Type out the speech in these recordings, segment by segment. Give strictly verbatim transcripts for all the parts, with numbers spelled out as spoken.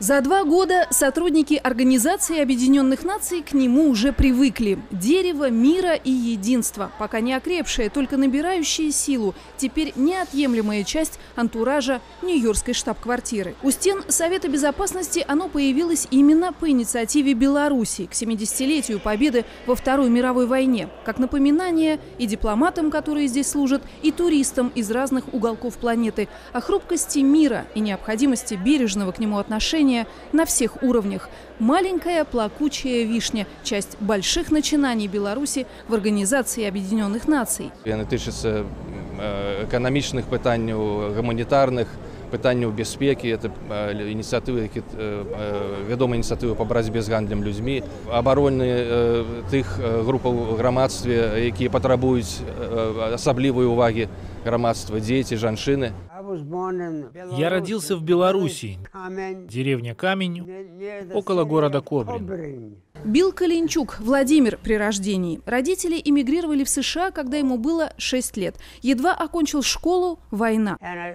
За два года сотрудники Организации Объединенных Наций к нему уже привыкли. Дерево мира и единства, пока не окрепшее, только набирающее силу, теперь неотъемлемая часть антуража Нью-Йоркской штаб-квартиры. У стен Совета Безопасности оно появилось именно по инициативе Беларуси к семидесятилетию победы во Второй мировой войне, как напоминание и дипломатам, которые здесь служат, и туристам из разных уголков планеты о хрупкости мира и необходимости бережного к нему отношения на всех уровнях. Маленькая плакучая вишня – часть больших начинаний Беларуси в Организации Объединенных Наций. Яны тычацца эканамічных пытанняў, гуманітарных пытанняў бяспекі, это ініцыятывы, вядомыя ініцыятывы па барацьбе з гандлем людзьмі, абароны тых групаў у грамадстве, якія патрабуюць асаблівай увагі грамадства, дзеці, жанчыны. Я родился в Беларуси, деревня Камень, около города Кобрин. Билл Калинчук, Владимир при рождении. Родители эмигрировали в США, когда ему было шесть лет. Едва окончил школу – война.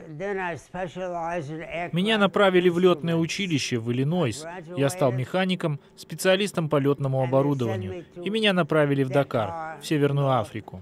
Меня направили в летное училище в Иллинойс. Я стал механиком, специалистом по летному оборудованию. И меня направили в Дакар, в Северную Африку.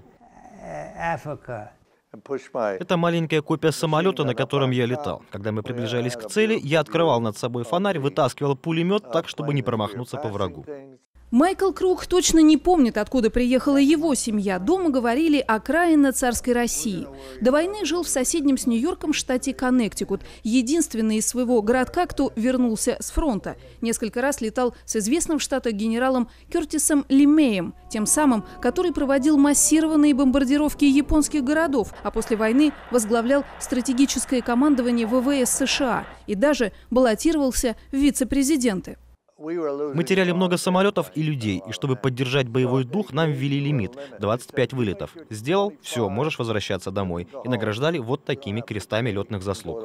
Это маленькая копия самолета, на котором я летал. Когда мы приближались к цели, я открывал над собой фонарь, вытаскивал пулемет так, чтобы не промахнуться по врагу. Майкл Круг точно не помнит, откуда приехала его семья. Дома говорили окраина царской России. До войны жил в соседнем с Нью-Йорком штате Коннектикут. Единственный из своего городка, кто вернулся с фронта. Несколько раз летал с известным в Штатах генералом Кертисом Лемеем, тем самым, который проводил массированные бомбардировки японских городов, а после войны возглавлял стратегическое командование ВВС США и даже баллотировался в вице-президенты. Мы теряли много самолетов и людей, и чтобы поддержать боевой дух, нам ввели лимит – двадцать пять вылетов. Сделал – все, можешь возвращаться домой. И награждали вот такими крестами летных заслуг.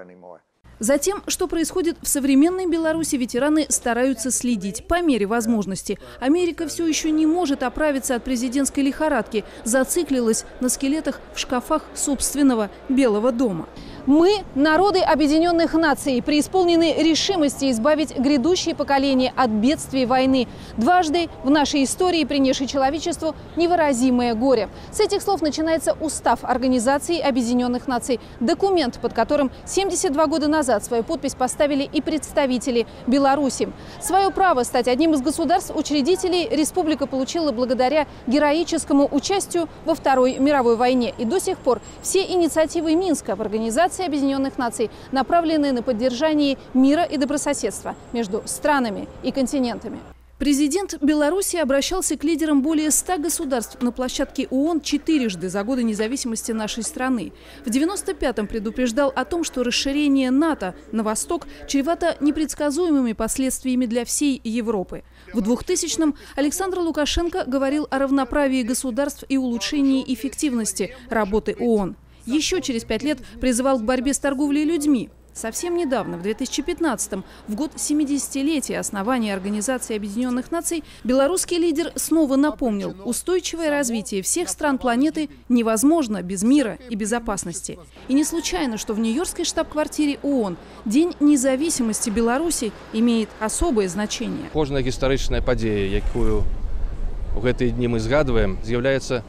Затем, что происходит в современной Беларуси, ветераны стараются следить по мере возможности. Америка все еще не может оправиться от президентской лихорадки, зациклилась на скелетах в шкафах собственного Белого дома. Мы, народы Объединенных Наций, преисполнены решимости избавить грядущие поколения от бедствий войны. Дважды в нашей истории принесший человечеству невыразимое горе. С этих слов начинается устав Организации Объединенных Наций. Документ, под которым семьдесят два года назад свою подпись поставили и представители Беларуси. Свое право стать одним из государств-учредителей республика получила благодаря героическому участию во Второй мировой войне. И до сих пор все инициативы Минска в Организации Объединенных Наций направлены на поддержание мира и добрососедства между странами и континентами. Президент Беларуси обращался к лидерам более ста государств на площадке ООН четырежды за годы независимости нашей страны. В девяносто пятом предупреждал о том, что расширение НАТО на восток чревато непредсказуемыми последствиями для всей Европы. В двухтысячном Александр Лукашенко говорил о равноправии государств и улучшении эффективности работы ООН. Еще через пять лет призывал к борьбе с торговлей людьми. Совсем недавно, в две тысячи пятнадцатом, в год семидесятилетия основания Организации Объединенных Наций, белорусский лидер снова напомнил, устойчивое развитие всех стран планеты невозможно без мира и безопасности. И не случайно, что в Нью-Йоркской штаб-квартире ООН День независимости Беларуси имеет особое значение. Кожная гістарычная падзея, якую в гэтыя дні мы згадваем, з'яўляецца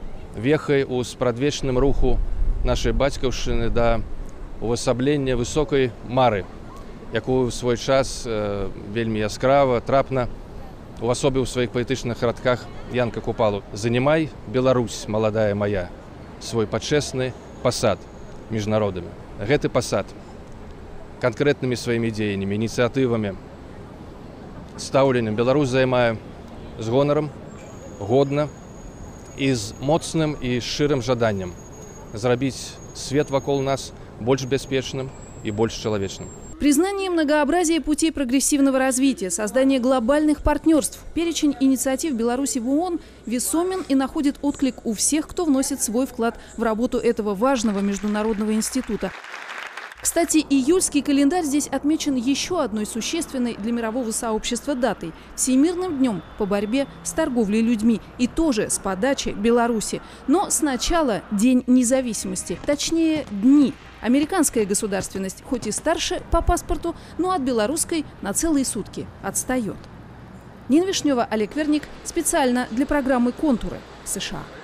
вехай у спрадвечным руху нашай бацькаўшчыны да увасаблення высокай мары, якую в свой час э, вельмі яскрава, трапна увасобіў у сваіх паэтычных радках Янка Купалу. «Занимай, Беларусь, маладая моя, свой пачэсны пасад між народамі». Гэты пасад канкрэтнымі сваімі дзеяннямі, ініцыятывамі, стаўленнем Беларусь займае з гонарам, годна і з моцным і шчырым жаданнем зрабіць свет вакол нас больше беспечным и больше человечным. Признание многообразия путей прогрессивного развития, создание глобальных партнерств. Перечень инициатив Беларуси в ООН весомен и находит отклик у всех, кто вносит свой вклад в работу этого важного международного института. Кстати, июльский календарь здесь отмечен еще одной существенной для мирового сообщества датой – Всемирным днем по борьбе с торговлей людьми. И тоже с подачи Беларуси. Но сначала День независимости, точнее дни. Американская государственность хоть и старше по паспорту, но от белорусской на целые сутки отстает. Нина Вишнева, Олег Верник. Специально для программы «Контуры», США.